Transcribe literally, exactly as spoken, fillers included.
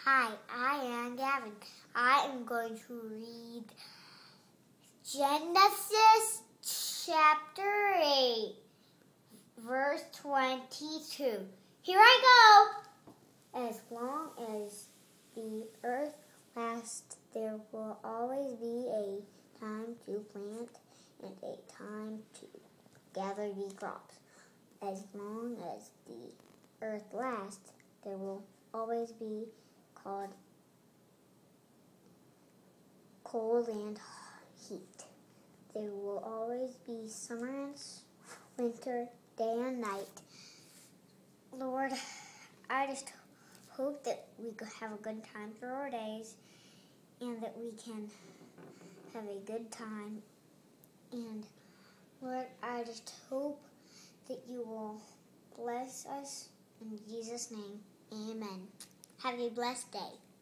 Hi, I am Gavin. I am going to read Genesis chapter eight, verse twenty-two. Here I go. As long as the earth lasts, there will always be a time to plant and a time to gather the crops. As long as the earth lasts, there will always be called cold and heat. There will always be summer and winter, day and night. Lord, I just hope that we could have a good time through our days and that we can have a good time. And Lord, I just hope that you will bless us in Jesus' name. Amen. Have a blessed day.